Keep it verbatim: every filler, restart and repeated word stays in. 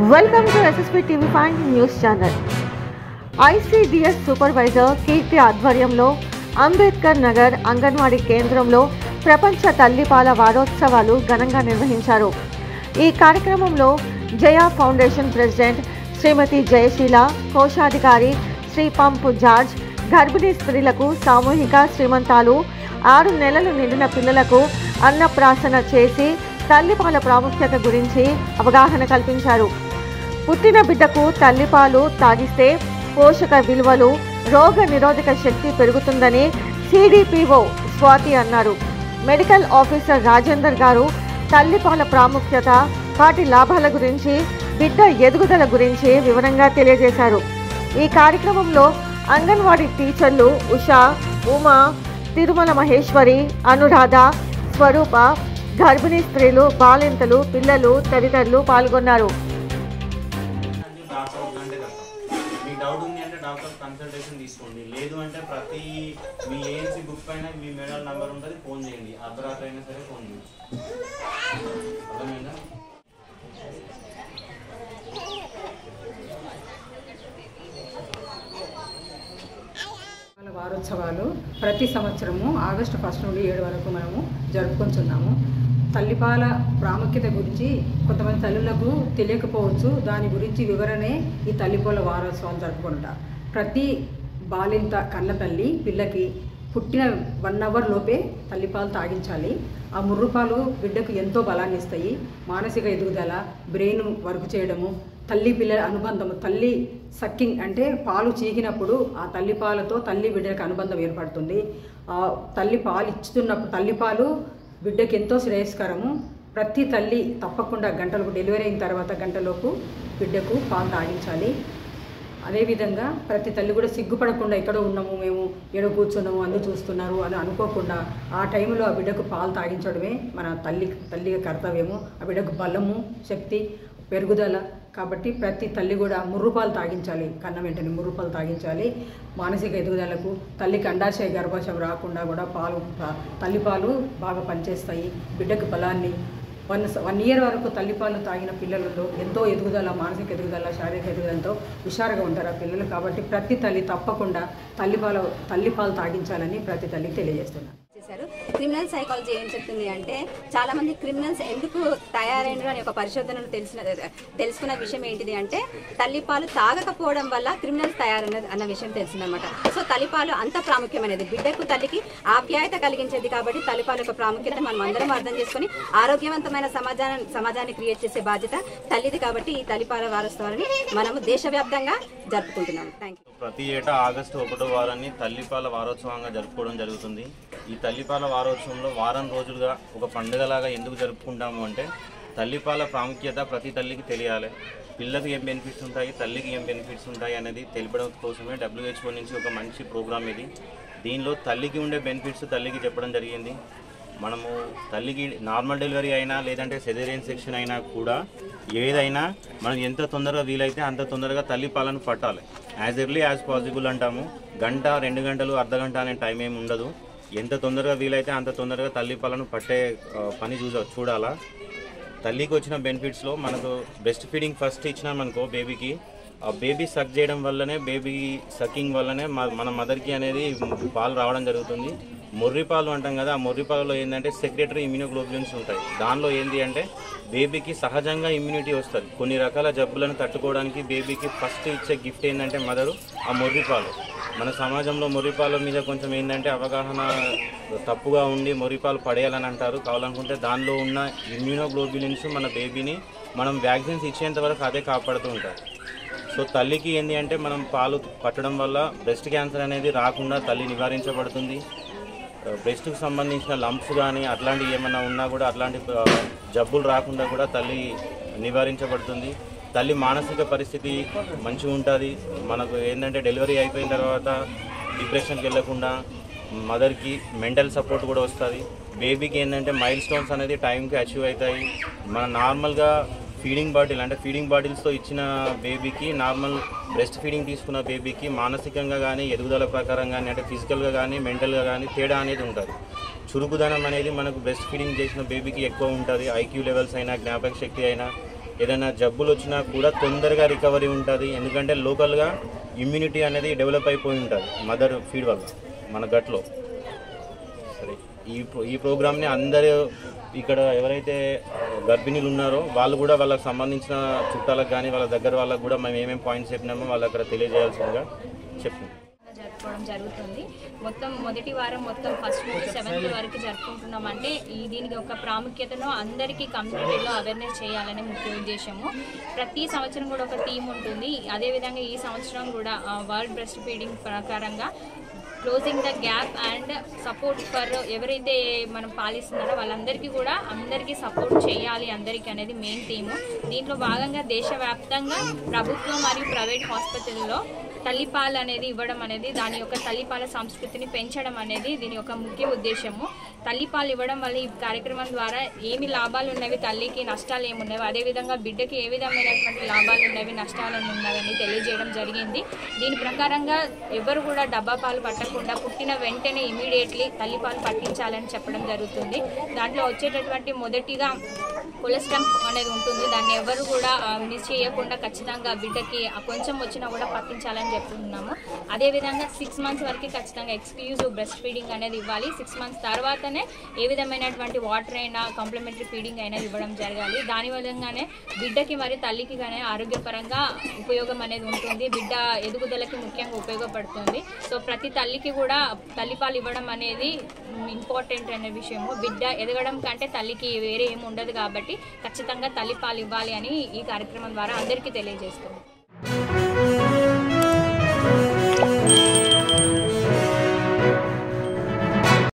Welcome to S S P T V five News Channel. I C D S supervisor Keerthi ఆధ్వర్యంలో అంబేద్కర్ నగర్ అంగన్వాడీ కేంద్రంలో ప్రపంచ తల్లిపాల వారోత్సవాలు ఘనంగా నిర్వహించారు. ఈ కార్యక్రమంలో జయ ఫౌండేషన్ ప్రెసిడెంట్ శ్రీమతి జయశీల, కోశాధికారి శ్రీ పంపు జార్జ్ గర్భిణీ స్త్రీలకు సామూహిక శ్రీమంతాలు, ఆరు నెలలు నిండిన పిల్లలకు అన్నప్రాసన చేసి తల్లిపాల ప్రాముఖ్యత గురించి అవగాహన కల్పించారు. పుట్టిన బిడ్డకు తల్లిపాలు తాగిస్తే పోషక విలువలు, రోగ నిరోధక శక్తి పెరుగుతుందని సిడిపిఓ స్వాతి అన్నారు. మెడికల్ ఆఫీసర్ రాజేందర్ గారు తల్లిపాల ప్రాముఖ్యత, వాటి లాభాల గురించి, బిడ్డ ఎదుగుదల గురించి వివరంగా తెలియజేశారు. ఈ కార్యక్రమంలో అంగన్వాడీ టీచర్లు ఉషా, ఉమా, తిరుమల మహేశ్వరి, అనురాధ, స్వరూప, గర్భిణీ స్త్రీలు, బాలింతలు, పిల్లలు తదితరులు పాల్గొన్నారు. డౌట్ ఉంది అంటే డాక్టర్ కన్సల్టేషన్ తీసుకోండి. లేదు అంటే ప్రతి మీ ఏఎన్సీ బుక్ పైన మీ మెడల్ నెంబర్ ఉంటుంది, ఫోన్ చేయండి. అర్ధరాత్రి అయినా సరే ఫోన్ చేయండి. అర్థమైందా? వారోత్సవాలు ప్రతి సంవత్సరము ఆగస్టు ఫస్ట్ నుండి ఏడు వరకు మనము జరుపుకుంటున్నాము. తల్లిపాల ప్రాముఖ్యత గురించి కొంతమంది తల్లులకు తెలియకపోవచ్చు. దాని గురించి వివరణే ఈ తల్లిపాల వారోత్సవాలు జరుపుకుంటా. ప్రతి బాలింత కన్న తల్లి పిల్లకి పుట్టిన వన్ అవర్ లోపే తల్లిపాలు తాగించాలి. ఆ ముర్రుపాలు బిడ్డకు ఎంతో బలాన్ని ఇస్తాయి. మానసిక ఎదుగుదల, బ్రెయిన్ వర్క్ చేయడము, తల్లి పిల్లల అనుబంధము, తల్లి సక్కింగ్ అంటే పాలు చీకినప్పుడు ఆ తల్లిపాలతో తల్లి బిడ్డలకు అనుబంధం ఏర్పడుతుంది. తల్లి పాలు ఇస్తున్నప్పుడు తల్లిపాలు బిడ్డకి ఎంతో శ్రేయస్కరము. ప్రతి తల్లి తప్పకుండా గంటలకు డెలివరీ అయిన తర్వాత గంటలోపు బిడ్డకు పాలు తాగించాలి. అదేవిధంగా ప్రతి తల్లి కూడా సిగ్గుపడకుండా ఎక్కడో ఉన్నాము, మేము ఎడో కూర్చున్నాము, అందరూ చూస్తున్నారు అని అనుకోకుండా ఆ టైంలో ఆ బిడ్డకు పాలు తాగించడమే మన తల్లి తల్లి కర్తవ్యము. ఆ బిడ్డకు బలము, శక్తి, పెరుగుదల. కాబట్టి ప్రతి తల్లి కూడా ముర్రుపాలు తాగించాలి. కన్న వెంటనే ముర్రుపాలు తాగించాలి. మానసిక ఎదుగుదలకు, తల్లికి అండాశయ గర్భాశయం రాకుండా కూడా పాలు తల్లిపాలు బాగా పనిచేస్తాయి. బిడ్డకు బలాన్ని వన్ వన్ ఇయర్ వరకు తల్లిపాలు తాగిన పిల్లలలో ఎంతో ఎదుగుదల, మానసిక ఎదుగుదల, శారీరక ఎదుగుదలతో హుషారుగా ఉంటారు ఆ పిల్లలు. కాబట్టి ప్రతి తల్లి తప్పకుండా తల్లిపాలు తల్లిపాలు తాగించాలని ప్రతి తల్లికి తెలియజేస్తున్నారు. క్రిమినల్ సైకాలజీ ఏం చెప్తుంది అంటే, చాలా మంది క్రిమినల్స్ ఎందుకు తయారైనరు అని ఒక పరిశోధనలు తెలిసిన తెలుసుకున్న విషయం ఏంటిది అంటే, తల్లిపాలు తాగకపోవడం వల్ల క్రిమినల్స్ తయారైనది అన్న విషయం తెలిసిందనమాట. సో తల్లిపాలు అంత ప్రాముఖ్యమైనది, బిడ్డకు తల్లికి ఆప్యాయత కలిగించేది. కాబట్టి తల్లిపాల యొక్క ప్రాముఖ్యత మనం అందరం అర్థం చేసుకుని ఆరోగ్యవంతమైన సమాజాన్ని సమాజాన్ని క్రియేట్ చేసే బాధ్యత తల్లిది. కాబట్టి ఈ తల్లిపాల వారోత్సవాన్ని మనము దేశవ్యాప్తంగా జరుపుకుంటున్నాము. Thank you. ప్రతి ఏటా ఆగస్టు ఒకటో వారాన్ని తల్లిపాల వారోత్సవంగా జరుపుకోవడం జరుగుతుంది. ఈ తల్లిపాల వారోత్సవంలో వారం రోజులుగా ఒక పండుగలాగా ఎందుకు జరుపుకుంటాము అంటే, తల్లిపాల ప్రాముఖ్యత ప్రతి తల్లికి తెలియాలి. పిల్లకి ఏం బెనిఫిట్స్ ఉంటాయి, తల్లికి ఏం బెనిఫిట్స్ ఉంటాయి అనేది తెలిపడం కోసమే డబ్ల్యూహెచ్ఓ నుంచి ఒక మంచి ప్రోగ్రామ్ ఇది. దీనిలో తల్లికి ఉండే బెనిఫిట్స్ తల్లికి చెప్పడం జరిగింది. మనము తల్లికి నార్మల్ డెలివరీ అయినా లేదంటే సెజేరియన్ సెక్షన్ అయినా కూడా ఏదైనా మనం ఎంత తొందరగా వీలైతే అంత తొందరగా తల్లి పాలను పట్టాలి. యాజ్ ఎర్లీ యాజ్ పాసిబుల్ అంటాము. గంట, రెండు గంటలు, అర్ధ గంట అనే టైం ఏమి ఉండదు. ఎంత తొందరగా వీలైతే అంత తొందరగా తల్లి పాలను పట్టే పని చూసా చూడాలా. తల్లికి వచ్చిన బెనిఫిట్స్లో మనకు బ్రెస్ట్ ఫీడింగ్ ఫస్ట్ ఇచ్చినామనుకో బేబీకి, ఆ బేబీ సక్ చేయడం వల్లనే, బేబీ సకింగ్ వల్లనే మన మదర్కి అనేది పాలు రావడం జరుగుతుంది. మొర్రిపాలు అంటాం కదా, ఆ మొర్రిపాలలో ఏంటంటే సెక్రెటరీ ఇమ్యూనోగ్లోబులిన్స్ ఉంటాయి. దానిలో ఏంటి అంటే బేబీకి సహజంగా ఇమ్యూనిటీ వస్తుంది. కొన్ని రకాల జబ్బులను తట్టుకోవడానికి బేబీకి ఫస్ట్ ఇచ్చే గిఫ్ట్ ఏంటంటే మదరు ఆ మొర్రిపాలు. మన సమాజంలో మొర్రిపాల మీద కొంచెం ఏంటంటే అవగాహన తప్పుగా ఉండి మొర్రిపాలు పడేయాలని అంటారు. కావాలనుకుంటే దానిలో ఉన్న ఇమ్యూనోగ్లోబులిన్స్ మన బేబీని మనం వ్యాక్సిన్స్ ఇచ్చేంత వరకు అదే కాపాడుతూ ఉంటారు. సో తల్లికి ఏంటి అంటే మనం పాలు పట్టడం వల్ల బ్రెస్ట్ క్యాన్సర్ అనేది రాకుండా తల్లి నివారించబడుతుంది. బ్రెస్ట్కి సంబంధించిన లంప్స్ కానీ అట్లాంటివి ఏమైనా ఉన్నా కూడా అట్లాంటి జబ్బులు రాకుండా కూడా తల్లి నివారించబడుతుంది. తల్లి మానసిక పరిస్థితి మంచిగా ఉంటుంది. మనకు ఏంటంటే డెలివరీ అయిపోయిన తర్వాత డిప్రెషన్కి వెళ్ళకుండా మదర్కి మెంటల్ సపోర్ట్ కూడా వస్తుంది. బేబీకి ఏంటంటే మైల్ స్టోన్స్ అనేది టైంకి అచీవ్ అవుతాయి. మన నార్మల్గా ఫీడింగ్ బాటిల్ అంటే ఫీడింగ్ బాటిల్స్తో ఇచ్చిన బేబీకి, నార్మల్ బ్రెస్ట్ ఫీడింగ్ తీసుకున్న బేబీకి మానసికంగా కానీ ఎదుగుదల ప్రకారం కానీ అంటే ఫిజికల్గా కానీ మెంటల్గా కానీ తేడా అనేది ఉంటుంది. చురుకుదనం అనేది మనకు బ్రెస్ట్ ఫీడింగ్ చేసిన బేబీకి ఎక్కువ ఉంటుంది. ఐక్యూ లెవెల్స్ అయినా, జ్ఞాపక శక్తి అయినా, ఏదైనా జబ్బులు వచ్చినా కూడా తొందరగా రికవరీ ఉంటుంది. ఎందుకంటే లోకల్గా ఇమ్యూనిటీ అనేది డెవలప్ అయిపోయి ఉంటుంది మదర్ ఫీడ్ వల్ల మన గట్లో. సరే, ఈ ఈ ప్రోగ్రామ్ని అందరూ ఇక్కడ ఎవరైతే గర్భిణీలు ఉన్నారో వాళ్ళు కూడా వాళ్ళకి సంబంధించిన చుట్టాలకు కానీ వాళ్ళ దగ్గర వాళ్ళకు కూడా మేము ఏమేమి పాయింట్స్ చెప్పినామో వాళ్ళు అక్కడ తెలియజేయాల్సిందిగా చెప్తున్నాం. జరుపుకోవడం జరుగుతుంది. మొత్తం మొదటి వారం మొత్తం ఫస్ట్ నుంచి సెవెంత్ వరకు జరుపుకుంటున్నాం. అంటే ఈ దీనికి ఒక ప్రాముఖ్యతను అందరికీ కమ్యూనిటీలో అవేర్నెస్ చేయాలనే ముఖ్య ఉద్దేశము. ప్రతి సంవత్సరం కూడా ఒక థీమ్ ఉంటుంది. అదేవిధంగా ఈ సంవత్సరం కూడా వరల్డ్ బ్రెస్ట్ ఫీడింగ్ ప్రకారంగా closing the gap and support for ఎవరైతే మనం పాలిస్తున్నారో వాళ్ళందరికీ కూడా అందరికీ సపోర్ట్ చేయాలి అందరికీ అనేది మెయిన్ థీము. దీంట్లో భాగంగా దేశవ్యాప్తంగా ప్రభుత్వం మరియు ప్రైవేట్ హాస్పిటల్లో తల్లిపాలు అనేది ఇవ్వడం అనేది దాని యొక్క తల్లిపాల సంస్కృతిని పెంచడం అనేది దీని యొక్క ముఖ్య ఉద్దేశము. తల్లిపాలు ఇవ్వడం వల్ల ఈ కార్యక్రమం ద్వారా ఏమి లాభాలు ఉన్నవి, తల్లికి నష్టాలు ఏమున్నవి, అదేవిధంగా బిడ్డకి ఏ విధమైనటువంటి లాభాలు ఉన్నవి నష్టాలు ఉన్నవని తెలియజేయడం జరిగింది. దీని ప్రకారంగా ఎవరు కూడా డబ్బా పాలు పట్టకుండా పుట్టిన వెంటనే ఇమీడియట్లీ తల్లిపాలు పట్టించాలని చెప్పడం జరుగుతుంది. దాంట్లో వచ్చేటటువంటి మొదటిగా కొలెస్ట్రాల్ అనేది ఉంటుంది. దాన్ని ఎవరు కూడా మిస్ చేయకుండా ఖచ్చితంగా బిడ్డకి కొంచెం వచ్చినా కూడా పట్టించాలని చెప్తున్నాము. అదేవిధంగా సిక్స్ మంత్స్ వరకు ఖచ్చితంగా ఎక్స్క్లూజివ్ బ్రెస్ట్ ఫీడింగ్ అనేది ఇవ్వాలి. సిక్స్ మంత్స్ తర్వాతనే ఏ విధమైనటువంటి వాటర్ అయినా కాంప్లిమెంటరీ ఫీడింగ్ అయినా ఇవ్వడం జరగాలి. దాని విధంగానే బిడ్డకి మరియు తల్లికి కానీ ఆరోగ్యపరంగా ఉపయోగం అనేది ఉంటుంది. బిడ్డ ఎదుగుదలకి ముఖ్యంగా ఉపయోగపడుతుంది. సో ప్రతి తల్లికి కూడా తల్లిపాలు ఇవ్వడం అనేది ఇంపార్టెంట్ అనే విషయము. బిడ్డ ఎదగడం కంటే తల్లికి వేరే ఏమి ఉండదు కాబట్టి ఖచ్చితంగా తల్లిపాలు ఇవ్వాలి అని ఈ కార్యక్రమం ద్వారా అందరికీ తెలియజేస్తుంది.